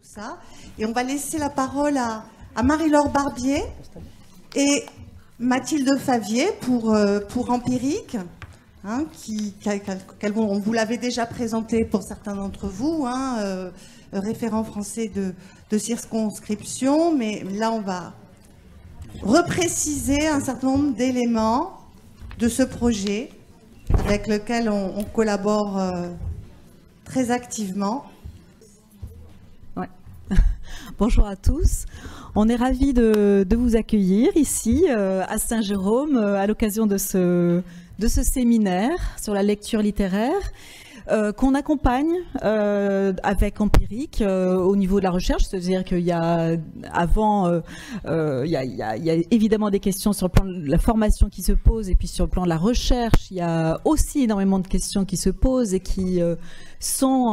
ça. Et on va laisser la parole à Marie-Laure Barbier et Mathilde Favier pour Empirique, hein, on vous l'avait déjà présenté pour certains d'entre vous, hein, référent français de circonscription, mais là on va repréciser un certain nombre d'éléments de ce projet avec lequel on collabore très activement. Ouais. Bonjour à tous. On est ravis de vous accueillir ici à Saint-Jérôme à l'occasion de ce séminaire sur la lecture littéraire qu'on accompagne avec Empirique au niveau de la recherche, c'est-à-dire qu'il y a il y a évidemment des questions sur le plan de la formation qui se posent, et puis sur le plan de la recherche, il y a aussi énormément de questions qui se posent et qui sont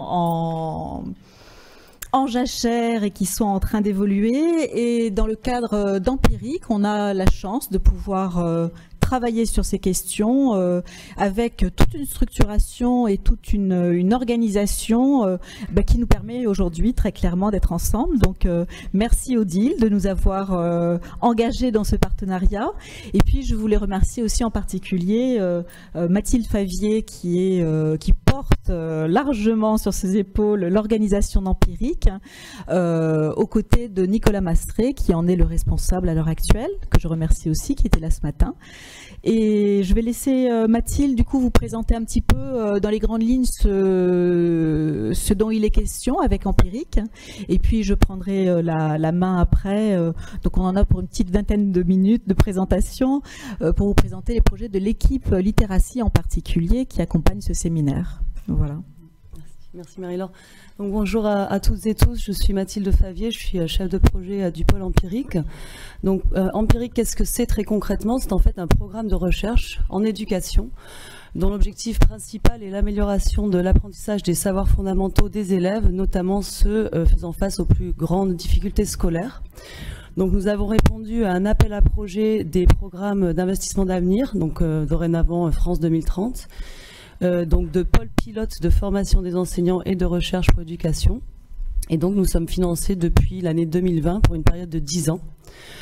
en jachère et qui sont en train d'évoluer. Et dans le cadre d'Empirique, on a la chance de pouvoir travailler sur ces questions avec toute une structuration et toute une organisation qui nous permet aujourd'hui très clairement d'être ensemble. Donc merci Odile de nous avoir engagés dans ce partenariat. Et puis je voulais remercier aussi en particulier Mathilde Favier qui porte largement sur ses épaules l'organisation d'Empirique aux côtés de Nicolas Mastré qui en est le responsable à l'heure actuelle, que je remercie aussi, qui était là ce matin. Et je vais laisser Mathilde du coup vous présenter un petit peu dans les grandes lignes ce dont il est question avec Empirique, et puis je prendrai la main après, donc on en a pour une petite vingtaine de minutes de présentation pour vous présenter les projets de l'équipe Littératie en particulier qui accompagne ce séminaire. Voilà. Merci Marie-Laure. Donc bonjour à toutes et tous, je suis Mathilde Favier, je suis chef de projet du pôle Empirique. Donc Empirique, qu'est-ce que c'est très concrètement? C'est en fait un programme de recherche en éducation dont l'objectif principal est l'amélioration de l'apprentissage des savoirs fondamentaux des élèves, notamment ceux faisant face aux plus grandes difficultés scolaires. Donc nous avons répondu à un appel à projet des programmes d'investissement d'avenir, donc dorénavant France 2030. Donc de pôle pilote de formation des enseignants et de recherche pour l'éducation. Et donc nous sommes financés depuis l'année 2020 pour une période de 10 ans.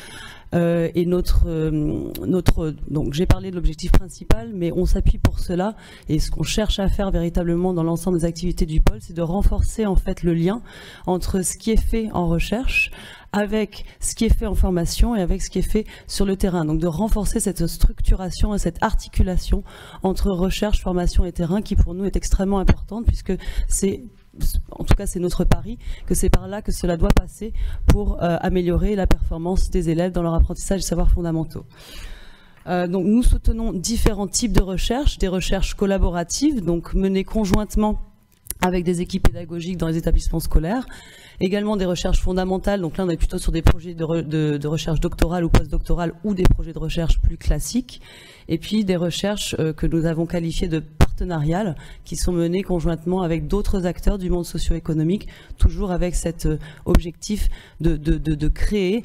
Et donc j'ai parlé de l'objectif principal, mais on s'appuie pour cela, et ce qu'on cherche à faire véritablement dans l'ensemble des activités du pôle, c'est de renforcer en fait le lien entre ce qui est fait en recherche avec ce qui est fait en formation et avec ce qui est fait sur le terrain. Donc de renforcer cette structuration et cette articulation entre recherche, formation et terrain qui pour nous est extrêmement importante, puisque c'est, en tout cas c'est notre pari, que c'est par là que cela doit passer pour améliorer la performance des élèves dans leur apprentissage des savoirs fondamentaux. Donc nous soutenons différents types de recherches, des recherches collaboratives, donc menées conjointement avec des équipes pédagogiques dans les établissements scolaires, également des recherches fondamentales, donc là on est plutôt sur des projets de recherche doctorale ou postdoctorale ou des projets de recherche plus classiques, et puis des recherches que nous avons qualifiées de partenariales qui sont menées conjointement avec d'autres acteurs du monde socio-économique, toujours avec cet objectif de créer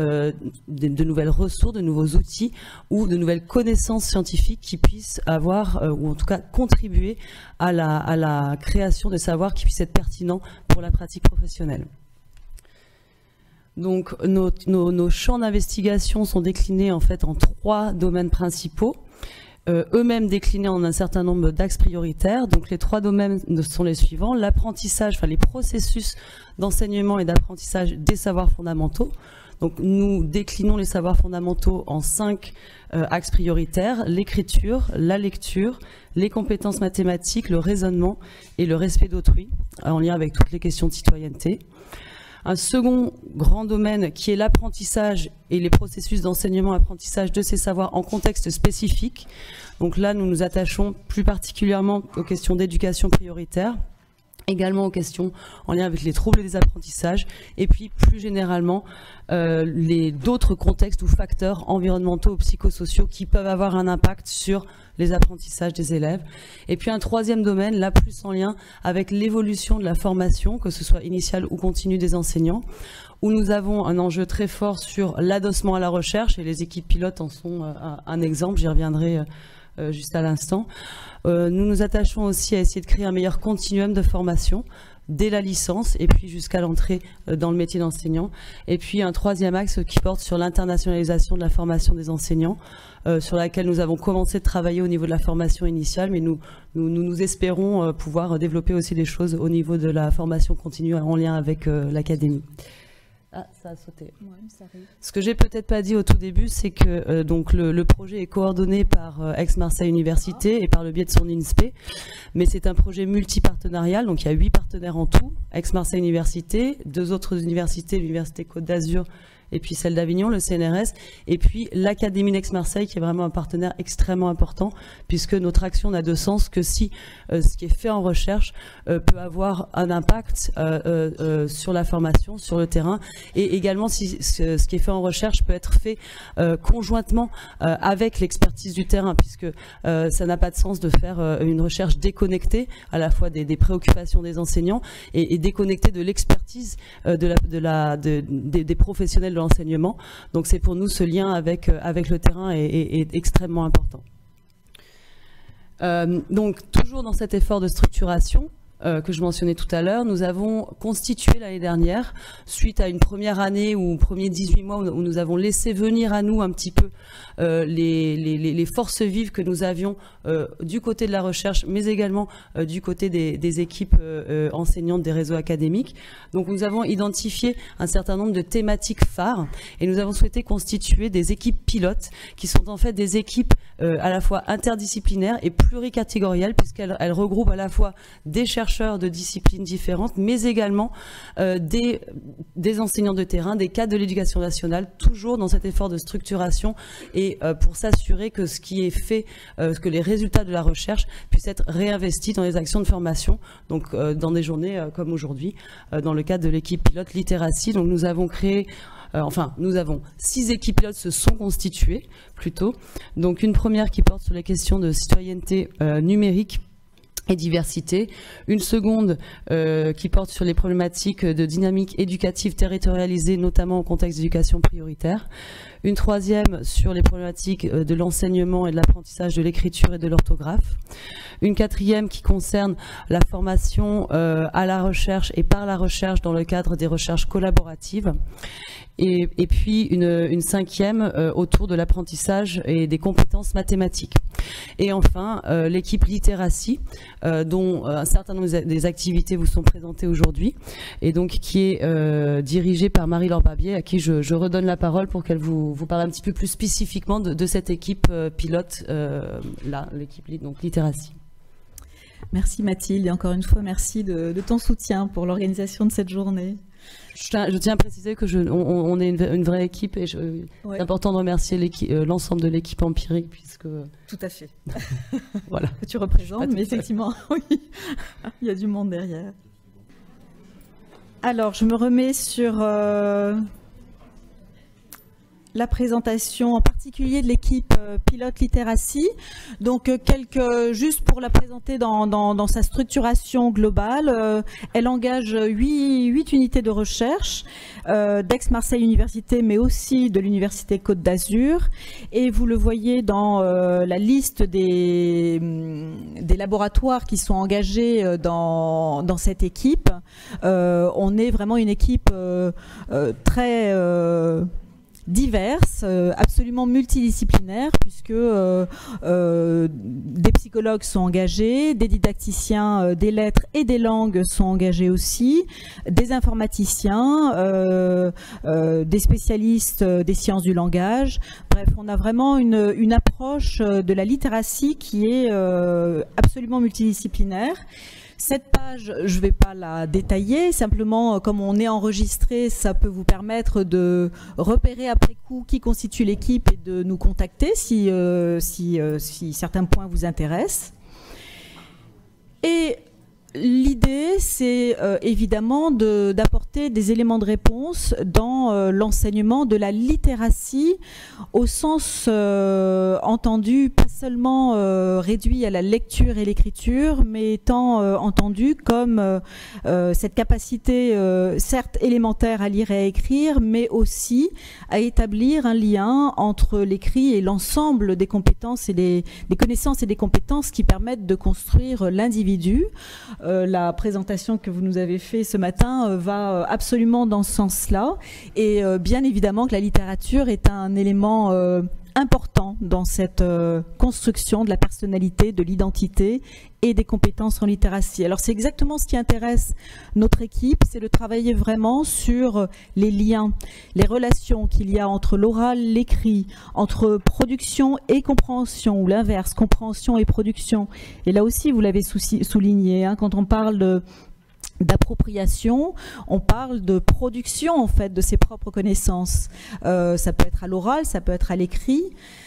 de nouvelles ressources, de nouveaux outils ou de nouvelles connaissances scientifiques qui puissent avoir, ou en tout cas contribuer à la création de savoirs qui puissent être pertinents pour la pratique professionnelle. Donc nos champs d'investigation sont déclinés en fait en 3 domaines principaux, eux-mêmes déclinés en un certain nombre d'axes prioritaires. Donc les 3 domaines sont les suivants: l'apprentissage, enfin les processus d'enseignement et d'apprentissage des savoirs fondamentaux. Donc nous déclinons les savoirs fondamentaux en 5 axes prioritaires: l'écriture, la lecture, les compétences mathématiques, le raisonnement et le respect d'autrui, en lien avec toutes les questions de citoyenneté. Un second grand domaine qui est l'apprentissage et les processus d'enseignement-apprentissage de ces savoirs en contexte spécifique. Donc là, nous nous attachons plus particulièrement aux questions d'éducation prioritaire, également aux questions en lien avec les troubles des apprentissages, et puis plus généralement d'autres contextes ou facteurs environnementaux ou psychosociaux qui peuvent avoir un impact sur les apprentissages des élèves. Et puis un troisième domaine, là plus en lien avec l'évolution de la formation, que ce soit initiale ou continue des enseignants, où nous avons un enjeu très fort sur l'adossement à la recherche, et les équipes pilotes en sont un exemple, j'y reviendrai juste à l'instant. Nous nous attachons aussi à essayer de créer un meilleur continuum de formation, dès la licence et puis jusqu'à l'entrée dans le métier d'enseignant. Et puis un troisième axe qui porte sur l'internationalisation de la formation des enseignants, sur laquelle nous avons commencé de travailler au niveau de la formation initiale, mais nous espérons pouvoir développer aussi des choses au niveau de la formation continue en lien avec l'académie. Ah, ça a sauté. Ouais, ça arrive. Ce que j'ai peut-être pas dit au tout début, c'est que donc le projet est coordonné par Aix-Marseille Université et par le biais de son INSPE, mais c'est un projet multipartenarial, donc il y a 8 partenaires en tout, Aix-Marseille Université, 2 autres universités, l'Université Côte d'Azur et puis celle d'Avignon, le CNRS, et puis l'Académie d'Aix-Marseille, qui est vraiment un partenaire extrêmement important, puisque notre action n'a de sens que si ce qui est fait en recherche peut avoir un impact sur la formation, sur le terrain, et également si ce qui est fait en recherche peut être fait conjointement avec l'expertise du terrain, puisque ça n'a pas de sens de faire une recherche déconnectée, à la fois des préoccupations des enseignants, et déconnectée de l'expertise des professionnels de l'enseignement. Donc c'est pour nous ce lien avec le terrain est extrêmement important. Donc toujours dans cet effort de structuration que je mentionnais tout à l'heure, nous avons constitué l'année dernière, suite à une première année ou premiers 18 mois où nous avons laissé venir à nous un petit peu les forces vives que nous avions du côté de la recherche, mais également du côté des équipes enseignantes des réseaux académiques. Donc nous avons identifié un certain nombre de thématiques phares et nous avons souhaité constituer des équipes pilotes qui sont en fait des équipes à la fois interdisciplinaires et pluricatégorielles, puisqu'elles regroupent à la fois des chercheurs de disciplines différentes, mais également des enseignants de terrain, des cadres de l'éducation nationale, toujours dans cet effort de structuration et pour s'assurer que ce qui est fait, que les résultats de la recherche puissent être réinvestis dans les actions de formation, donc dans des journées comme aujourd'hui, dans le cadre de l'équipe pilote littératie. Donc nous avons créé nous avons 6 équipes pilotes se sont constituées plutôt. Donc une première qui porte sur les questions de citoyenneté numérique et diversité, une seconde qui porte sur les problématiques de dynamique éducative territorialisée, notamment au contexte d'éducation prioritaire, une troisième sur les problématiques de l'enseignement et de l'apprentissage de l'écriture et de l'orthographe, une quatrième qui concerne la formation à la recherche et par la recherche dans le cadre des recherches collaboratives, et puis une cinquième autour de l'apprentissage et des compétences mathématiques. Et enfin, l'équipe littératie, dont un certain nombre des activités vous sont présentées aujourd'hui, et donc qui est dirigée par Marie-Laure Barbier, à qui je redonne la parole pour qu'elle vous parle un petit peu plus spécifiquement de cette équipe pilote, là, l'équipe donc littératie. Merci Mathilde, et encore une fois, merci de ton soutien pour l'organisation de cette journée. Je tiens à préciser que on est une vraie équipe et c'est important de remercier l'ensemble de l'équipe empirique puisque... Tout à fait. Voilà. Que tu représentes, mais effectivement, oui, il y a du monde derrière. Alors, je me remets sur la présentation en particulier de l'équipe pilote littératie. Donc juste pour la présenter dans sa structuration globale, elle engage 8 unités de recherche d'Aix-Marseille Université, mais aussi de l'Université Côte d'Azur. Et vous le voyez dans la liste des laboratoires qui sont engagés dans cette équipe. On est vraiment une équipe très diverses, absolument multidisciplinaires, puisque des psychologues sont engagés, des didacticiens des lettres et des langues sont engagés aussi, des informaticiens, des spécialistes des sciences du langage. Bref, on a vraiment une approche de la littératie qui est absolument multidisciplinaire. Cette page, je ne vais pas la détailler, simplement comme on est enregistré, ça peut vous permettre de repérer après coup qui constitue l'équipe et de nous contacter si certains points vous intéressent. Et l'idée, c'est évidemment d'apporter des éléments de réponse dans l'enseignement de la littératie au sens entendu, pas seulement réduit à la lecture et l'écriture, mais étant entendu comme cette capacité certes élémentaire à lire et à écrire, mais aussi à établir un lien entre l'écrit et l'ensemble des compétences et des connaissances et des compétences qui permettent de construire l'individu. La présentation présentation que vous nous avez fait ce matin va absolument dans ce sens-là. Et bien évidemment que la littérature est un élément important dans cette construction de la personnalité, de l'identité et des compétences en littératie. Alors c'est exactement ce qui intéresse notre équipe, c'est de travailler vraiment sur les liens, les relations qu'il y a entre l'oral, l'écrit, entre production et compréhension, ou l'inverse, compréhension et production. Et là aussi, vous l'avez souligné, hein, quand on parle d'appropriation, on parle de production en fait de ses propres connaissances. Ça peut être à l'oral, ça peut être à l'écrit.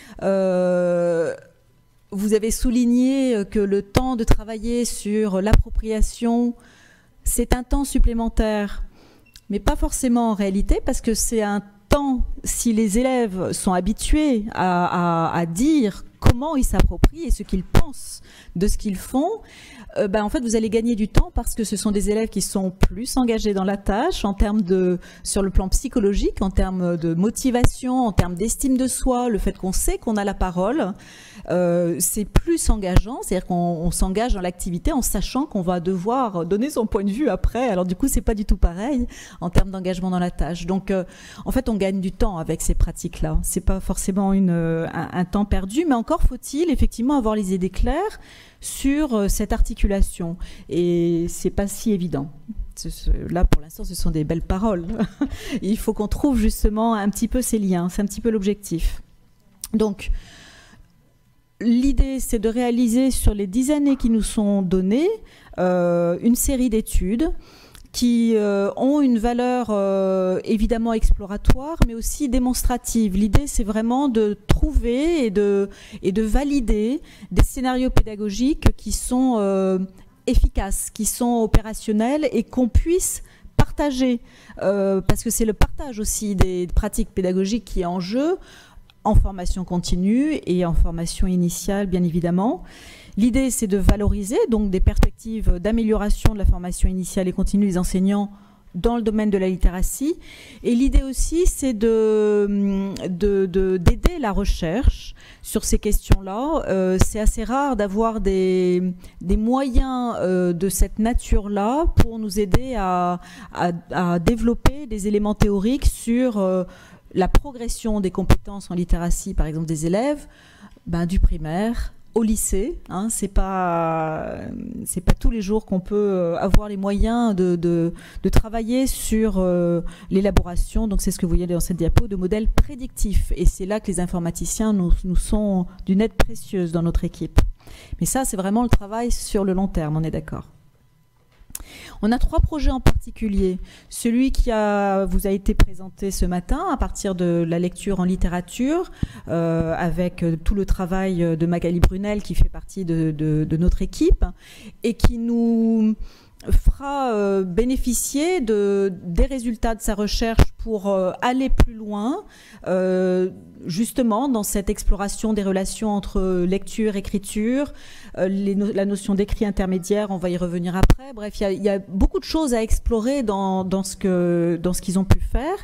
Vous avez souligné que le temps de travailler sur l'appropriation, c'est un temps supplémentaire, mais pas forcément en réalité, parce que c'est un temps, si les élèves sont habitués à dire comment ils s'approprient et ce qu'ils pensent de ce qu'ils font, en fait, vous allez gagner du temps parce que ce sont des élèves qui sont plus engagés dans la tâche en termes sur le plan psychologique, en termes de motivation, en termes d'estime de soi, le fait qu'on sait qu'on a la parole, c'est plus engageant, c'est-à-dire qu'on s'engage dans l'activité en sachant qu'on va devoir donner son point de vue après. Alors du coup, c'est pas du tout pareil en termes d'engagement dans la tâche. Donc, en fait, on gagne du temps avec ces pratiques-là. C'est pas forcément un temps perdu, mais encore faut-il effectivement avoir les idées claires sur cette articulation. Et c'est pas si évident. Là, pour l'instant, ce sont des belles paroles. Il faut qu'on trouve justement un petit peu ces liens. C'est un petit peu l'objectif. Donc, l'idée, c'est de réaliser sur les 10 années qui nous sont données une série d'études qui ont une valeur évidemment exploratoire, mais aussi démonstrative. L'idée, c'est vraiment de trouver et de valider des scénarios pédagogiques qui sont efficaces, qui sont opérationnels et qu'on puisse partager, parce que c'est le partage aussi des pratiques pédagogiques qui est en jeu, en formation continue et en formation initiale, bien évidemment. L'idée, c'est de valoriser donc des perspectives d'amélioration de la formation initiale et continue des enseignants dans le domaine de la littératie. Et l'idée aussi, c'est d'aider la recherche sur ces questions-là. C'est assez rare d'avoir des moyens de cette nature-là pour nous aider à développer des éléments théoriques sur la progression des compétences en littératie, par exemple des élèves, du primaire au lycée. Hein, c'est pas tous les jours qu'on peut avoir les moyens de travailler sur l'élaboration, donc c'est ce que vous voyez dans cette diapo, de modèles prédictifs. Et c'est là que les informaticiens nous sont d'une aide précieuse dans notre équipe. Mais ça, c'est vraiment le travail sur le long terme, on est d'accord. On a 3 projets en particulier. Celui qui vous a été présenté ce matin à partir de la lecture en littérature, avec tout le travail de Magali Brunel qui fait partie de notre équipe et qui nous fera bénéficier des résultats de sa recherche pour aller plus loin, justement dans cette exploration des relations entre lecture, écriture, la notion d'écrit intermédiaire, on va y revenir après. Bref, il y a beaucoup de choses à explorer dans ce qu'ils ont pu faire.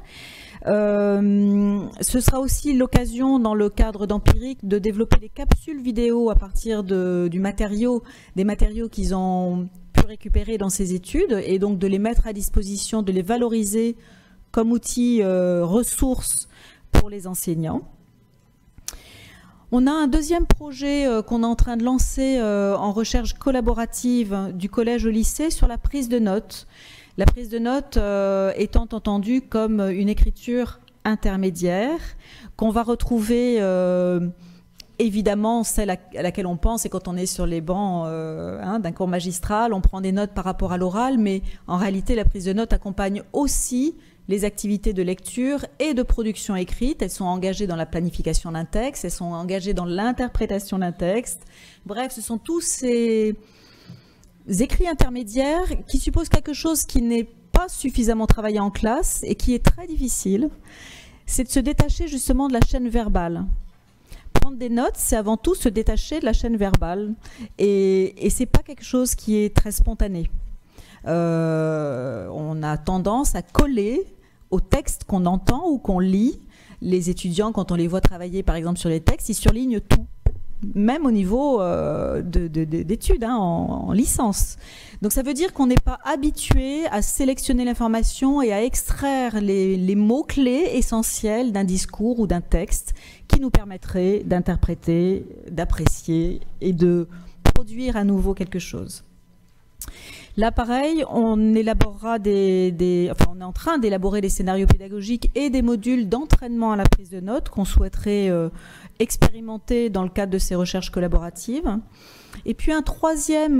Ce sera aussi l'occasion, dans le cadre d'Empirique, de développer des capsules vidéo à partir des matériaux qu'ils ont pu récupérer dans ces études, et donc de les mettre à disposition, de les valoriser comme outil ressources pour les enseignants. On a un deuxième projet qu'on est en train de lancer en recherche collaborative du collège au lycée sur la prise de notes. La prise de notes étant entendue comme une écriture intermédiaire qu'on va retrouver évidemment, celle à laquelle on pense, c'est quand on est sur les bancs d'un cours magistral, on prend des notes par rapport à l'oral, mais en réalité, la prise de notes accompagne aussi les activités de lecture et de production écrite. Elles sont engagées dans la planification d'un texte, elles sont engagées dans l'interprétation d'un texte. Bref, ce sont tous ces écrits intermédiaires qui supposent quelque chose qui n'est pas suffisamment travaillé en classe et qui est très difficile. C'est de se détacher justement de la chaîne verbale. Prendre des notes, c'est avant tout se détacher de la chaîne verbale. Et c'est pas quelque chose qui est très spontané. On a tendance à coller au texte qu'on entend ou qu'on lit. Les étudiants, quand on les voit travailler par exemple sur les textes, ils surlignent tout. même au niveau d'études, hein, en licence. Donc ça veut dire qu'on n'est pas habitué à sélectionner l'information et à extraire les mots-clés essentiels d'un discours ou d'un texte qui nous permettraient d'interpréter, d'apprécier et de produire à nouveau quelque chose. Là, pareil, on élaborera on est en train d'élaborer des scénarios pédagogiques et des modules d'entraînement à la prise de notes qu'on souhaiterait expérimenter dans le cadre de ces recherches collaboratives. Et puis un troisième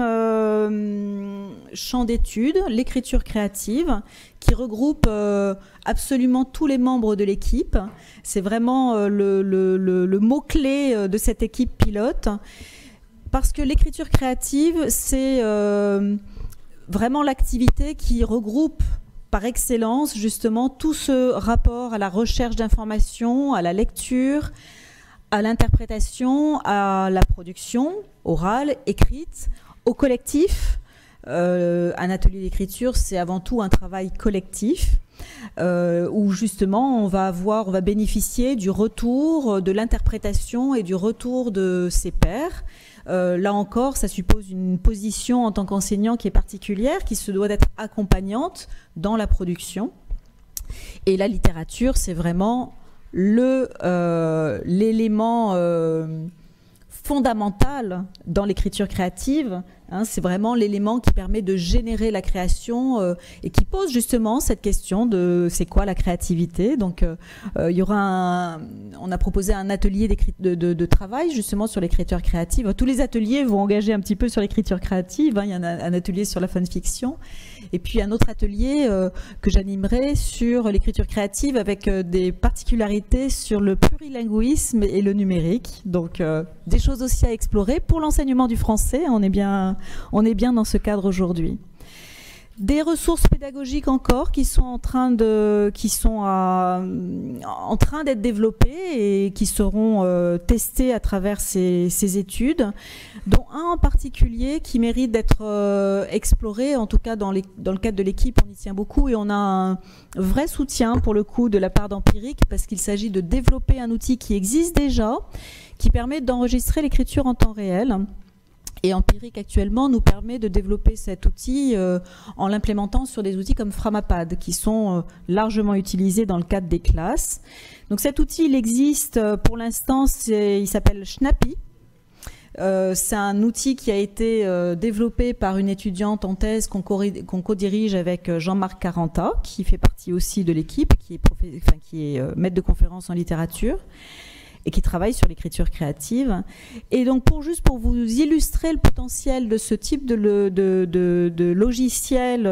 champ d'études, l'écriture créative, qui regroupe absolument tous les membres de l'équipe. C'est vraiment le mot-clé de cette équipe pilote, parce que l'écriture créative, c'est vraiment l'activité qui regroupe par excellence justement tout ce rapport à la recherche d'informations, à la lecture, à l'interprétation, à la production orale, écrite, au collectif. Un atelier d'écriture, c'est avant tout un travail collectif où justement on va bénéficier du retour, de l'interprétation et du retour de ses pairs. Là encore, ça suppose une position en tant qu'enseignant qui est particulière, qui se doit d'être accompagnante dans la production. Et la littérature, c'est vraiment l'élément fondamental dans l'écriture créative. Hein, c'est vraiment l'élément qui permet de générer la création et qui pose justement cette question de c'est quoi la créativité. Donc il y aura on a proposé un atelier de travail justement sur l'écriture créative. Tous les ateliers vont engager un petit peu sur l'écriture créative. Hein. Il y en a un atelier sur la fanfiction et puis un autre atelier que j'animerai sur l'écriture créative avec des particularités sur le plurilinguisme et le numérique. Donc des choses aussi à explorer pour l'enseignement du français. On est bien dans ce cadre aujourd'hui. Des ressources pédagogiques encore qui sont en train d'être développées et qui seront testées à travers ces études, dont un en particulier qui mérite d'être exploré, en tout cas dans le cadre de l'équipe, on y tient beaucoup et on a un vrai soutien pour le coup de la part d'Empirique parce qu'il s'agit de développer un outil qui existe déjà, qui permet d'enregistrer l'écriture en temps réel. Et Empirique actuellement nous permet de développer cet outil en l'implémentant sur des outils comme Framapad qui sont largement utilisés dans le cadre des classes. Donc cet outil, il existe pour l'instant, il s'appelle Schnappy. C'est un outil qui a été développé par une étudiante en thèse qu'on co-dirige avec Jean-Marc Caranta, qui fait partie aussi de l'équipe, qui est maître de conférence en littérature et qui travaille sur l'écriture créative. Et donc, pour vous illustrer le potentiel de ce type de logiciel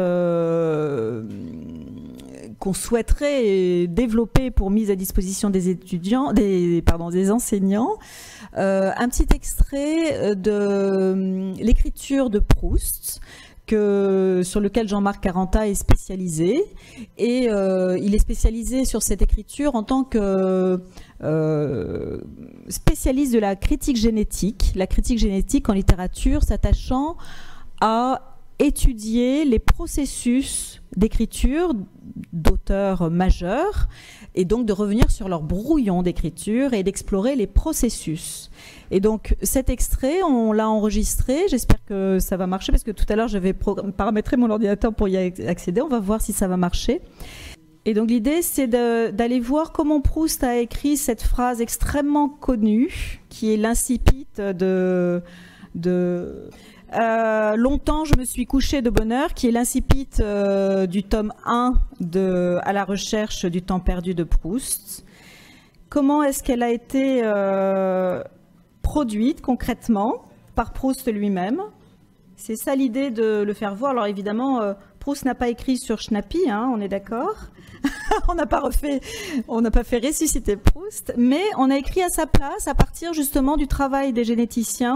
qu'on souhaiterait développer pour mise à disposition des étudiants, des enseignants, un petit extrait de l'écriture de Proust, sur lequel Jean-Marc Caranta est spécialisé. Et il est spécialisé sur cette écriture en tant que spécialiste de la critique génétique en littérature, s'attachant à étudier les processus d'écriture d'auteurs majeurs et donc de revenir sur leur brouillon d'écriture et d'explorer les processus. Et donc cet extrait, on l'a enregistré, j'espère que ça va marcher parce que tout à l'heure j'avais paramétré mon ordinateur pour y accéder, on va voir si ça va marcher. Et donc l'idée c'est d'aller voir comment Proust a écrit cette phrase extrêmement connue qui est l'incipit longtemps je me suis couché de bonne heure, qui est l'incipit du tome 1 À la recherche du temps perdu de Proust. Comment est-ce qu'elle a été produite concrètement par Proust lui-même? C'est ça l'idée de le faire voir. Alors évidemment, Proust n'a pas écrit sur Schnappy, hein, on est d'accord. On n'a pas fait ressusciter Proust, mais on a écrit à sa place à partir justement du travail des généticiens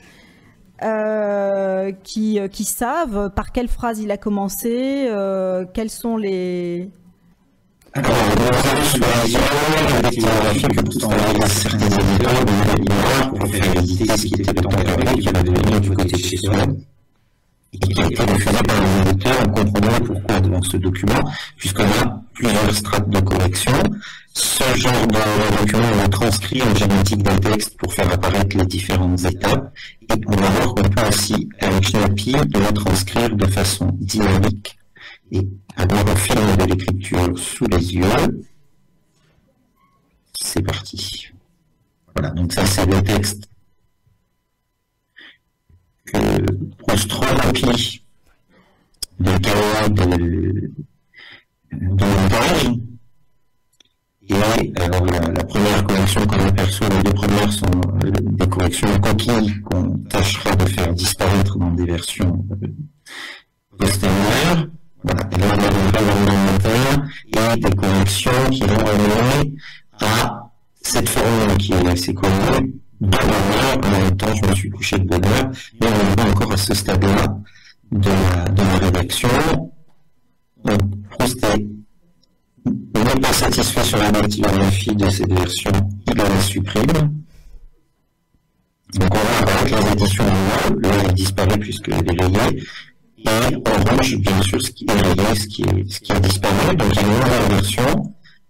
qui savent par quelle phrase il a commencé, quels sont les... Alors, dans la supervision, avec que tout en réalisant certaines anecdotes, on a pour faire éviter ce qui était le temps perdu, qui va devenir du côté de chez soi. et qui a été refusé par les auteurs. On comprendra pourquoi devant ce document, puisqu'on a plusieurs strates de correction. Ce genre de document, on va transcrire en génétique d'un texte pour faire apparaître les différentes étapes. Et on va voir qu'on peut aussi, avec Schnappy, le transcrire de façon dynamique et avoir un film de l'écriture sous les yeux. C'est parti. Voilà, donc ça c'est le texte que Proust remplit de cahiers de montage. Et alors la première correction qu'on aperçoit, les deux premières sont des corrections coquilles qu'on tâchera de faire disparaître dans des versions postérieures. Voilà, et là on a un inventaire et des corrections qui vont amener à cette formule qui est assez connue, de bonheur. En même temps, je me suis couché de bonheur, mais on est encore à ce stade-là de la rédaction. Donc, Proust n'est pas satisfait sur la dactylographie de cette version, il la supprime. Donc on va avoir les éditions noires, là il disparaît puisqu'elle est rayée, et en rouge, bien sûr, ce qui est rayé, ce qui a disparu. Donc il y a une nouvelle version.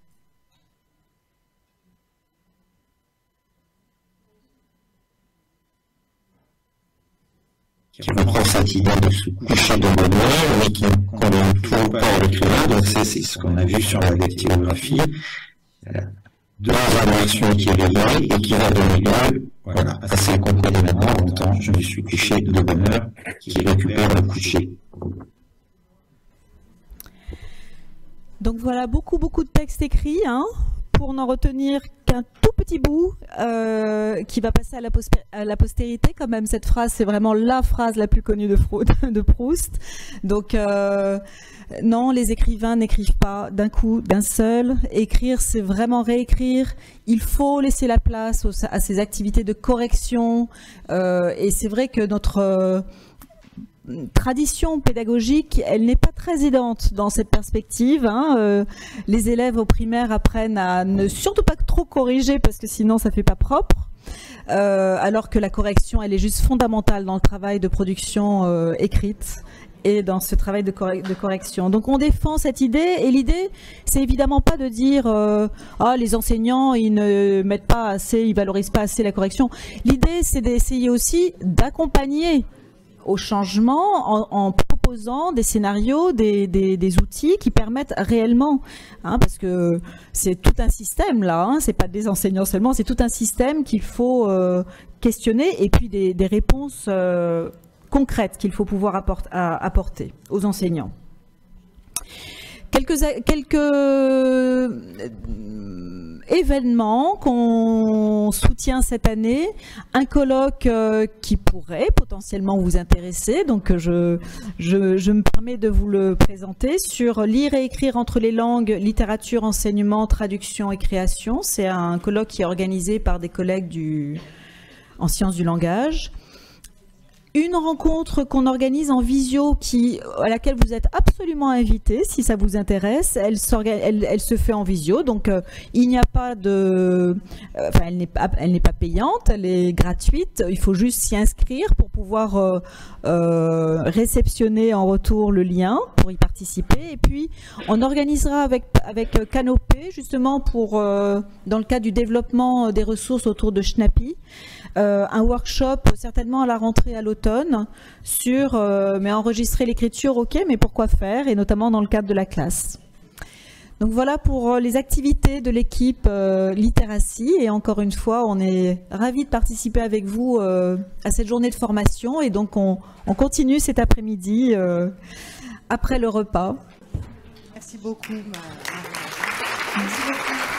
Qui reprend cette idée de se coucher de bonheur, mais qui ne convient toujours pas à l'écrivain. Donc c'est ce qu'on a vu sur la dactylographie. Deux versions qui est rayée et qui va donner lieu, voilà, à celle qu'on connaît maintenant. En même temps, je me suis couché de bonheur, qui récupère le coucher. Donc voilà, beaucoup de textes écrits, hein, pour n'en retenir qu'un tout petit bout qui va passer à la postérité. Quand même, cette phrase, c'est vraiment la phrase la plus connue de Proust. Donc non, les écrivains n'écrivent pas d'un coup, d'un seul. Écrire, c'est vraiment réécrire. Il faut laisser la place à ces activités de correction. Et c'est vrai que notre tradition pédagogique, elle n'est pas très aidante dans cette perspective, hein. Les élèves au primaire apprennent à ne surtout pas trop corriger parce que sinon ça fait pas propre, alors que la correction, elle est juste fondamentale dans le travail de production écrite et dans ce travail de correction. Donc on défend cette idée, et l'idée, c'est évidemment pas de dire ah, les enseignants, ils ne mettent pas assez, ils valorisent pas assez la correction. L'idée, c'est d'essayer aussi d'accompagner au changement en proposant des scénarios, des outils qui permettent réellement, hein, parce que c'est tout un système là, hein, c'est pas des enseignants seulement, c'est tout un système qu'il faut questionner, et puis des réponses concrètes qu'il faut pouvoir apporter aux enseignants. Quelques événements qu'on soutient cette année, un colloque qui pourrait potentiellement vous intéresser, donc je me permets de vous le présenter, sur lire et écrire entre les langues, littérature, enseignement, traduction et création. C'est un colloque qui est organisé par des collègues en sciences du langage. Une rencontre qu'on organise en visio à laquelle vous êtes absolument invités si ça vous intéresse. Elle se fait en visio, donc il n'y a pas de... Enfin, elle n'est pas payante, elle est gratuite. Il faut juste s'y inscrire pour pouvoir réceptionner en retour le lien pour y participer. Et puis, on organisera avec Canopé, justement, dans le cadre du développement des ressources autour de Schnappy, un workshop certainement à la rentrée à l'automne sur mais enregistrer l'écriture, ok, mais pourquoi faire, et notamment dans le cadre de la classe. Donc voilà pour les activités de l'équipe Littératie, et encore une fois, on est ravis de participer avec vous à cette journée de formation, et donc on continue cet après-midi après le repas. Merci beaucoup. Merci beaucoup.